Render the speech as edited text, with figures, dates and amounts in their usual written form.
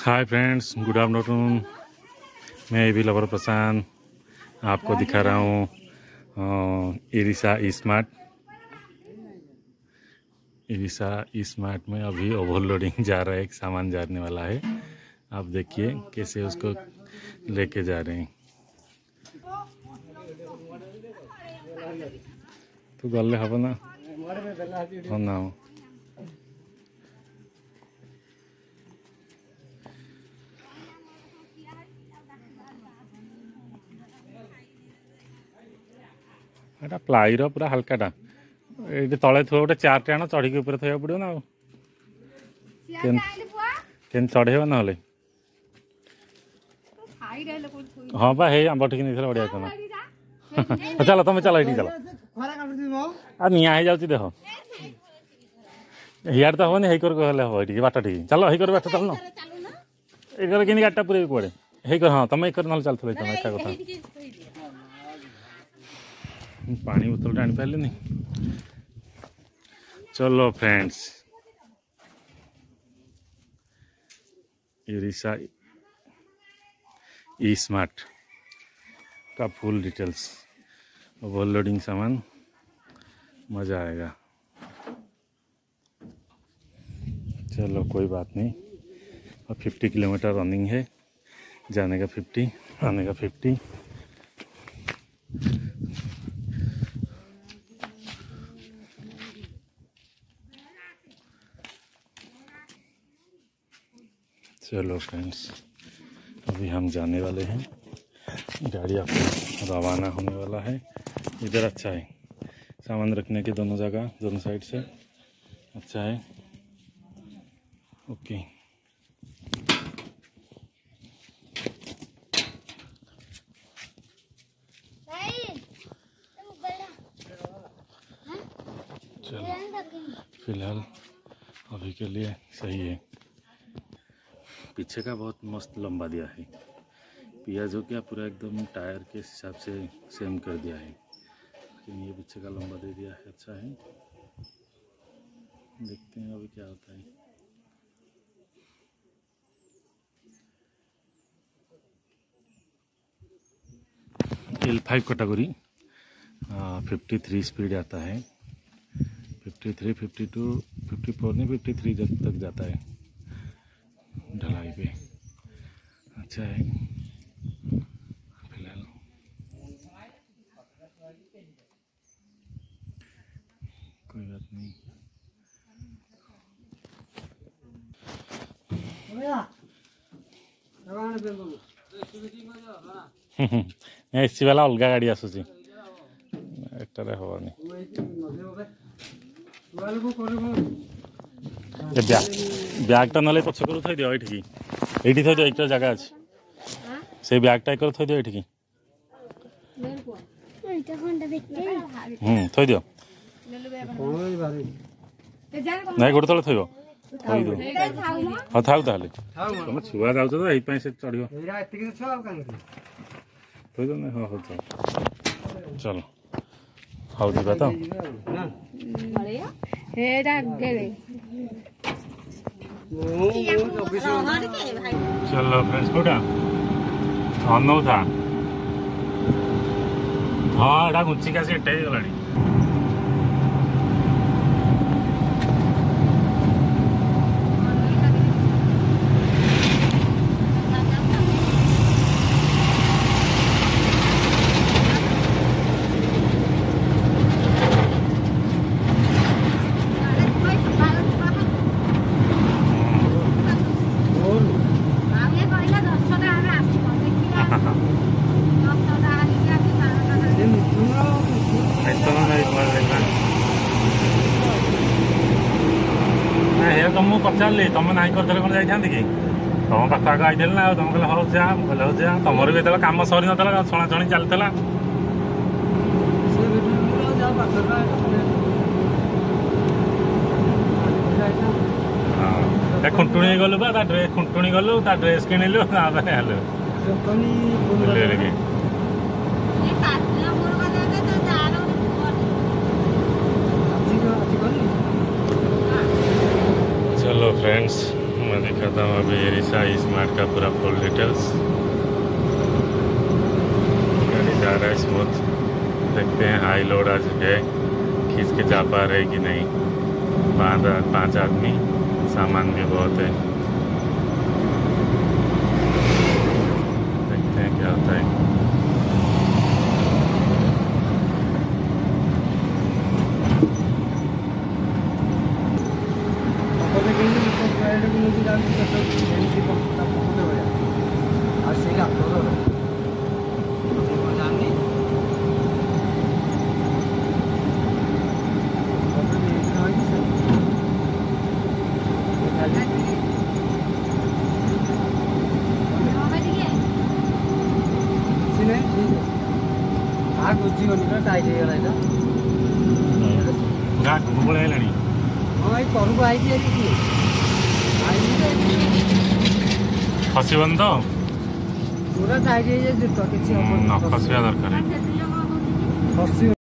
Hi friends, good afternoon. मैं एवी lover प्रशांत आपको दिखा रहा हूँ इरिसा ई स्मार्ट में अभी ओवरलोडिंग जा रहा है, एक सामान जाने वाला है। आप देखिए कैसे उसको लेके जा रहे हैं। तो गले हम ना ना एटा प्लाईर पूरा हल्काटा ये तले थो गोटे चार्ट आण चढ़ी ऊपर थोड़ा पड़ो ना चढ़ेब ना हाँ बा हे आंब टिक नहीं बढ़िया था। चलो तुम चलो ये चलो आ निया हो जाऊँ देख हियार तो हेनी हे हम ये बाट ठीक चलो हे बाट चल ना ये कि गाड़िटा पूरे कड़े हे हाँ तुम एक ना चलते तुम एका कथा पानी बोतल आनी पारे नहीं। चलो फ्रेंड्स, इरिसा ई स्मार्ट का फुल डिटेल्स, ओवरलोडिंग सामान, मज़ा आएगा। चलो कोई बात नहीं। और 50 किलोमीटर रनिंग है, जाने का 50, आने का 50। चलो फ्रेंड्स, अभी हम जाने वाले हैं। गाड़ी आपको रवाना होने वाला है। इधर अच्छा है, सामान रखने के दोनों जगह, दोनों साइड से अच्छा है। ओके, चलो फिलहाल अभी के लिए सही है। पीछे का बहुत मस्त लंबा दिया है, पियाज हो गया पूरा एकदम टायर के हिसाब से सेम कर दिया है, लेकिन ये पीछे का लंबा दे दिया है। अच्छा है, देखते हैं अभी क्या होता है। L5 कैटेगरी 53 स्पीड आता है, 53, 52, 54 नहीं 53 तक जाता है ढलाई पे। अच्छा है फिलहाल। कोई बात नहीं। एसी वाला अलग गाड़ी आसूसी एकटारे हवानी। ब्यागटा ना पछ कर थी दियो ये थी दियो, एक जगह अच्छे से ब्यागटा एक थी दियो ये थी दियो ना गोटे तले थो हाँ थाऊ ताले तुम छुआ जाऊ तो ये से चढ़ थोड़ी ना। हाँ हाँ चलो हाँ जी बताओ। चलो फ्रेंड्स कोटा अनौ था हाँ एटा घुचिका से एटा गलानी। तुमको पचारे तुम ना करदे कौन जाता कि तुम पाख आगे आई ना तुम कहले हो जा भले हो जा तुमर भी जो कम सरी ना छणाछणी चलता खुंटुणी गलु बा ड्रेस खुंटुणी गलु ड्रेस किणिलु चलो फ्रेंड्स, मैं दिखा दिखाता हूँ अभी एरिसा स्मार्ट का पूरा फुल डिटेल्स। गाड़ी जा रहा है स्मूथ। देखते हैं हाई लोड आज है, खींच के जा पा रहे कि नहीं। 5 आदमी, सामान भी बहुत है। देखते हैं क्या होता है। ଖସିବନି ତ ପୁରା ଟାଇଟ୍ ହେଇଯାଇଛି ତ କିଛି ହବନି। ଖସିବା ଦରକାର।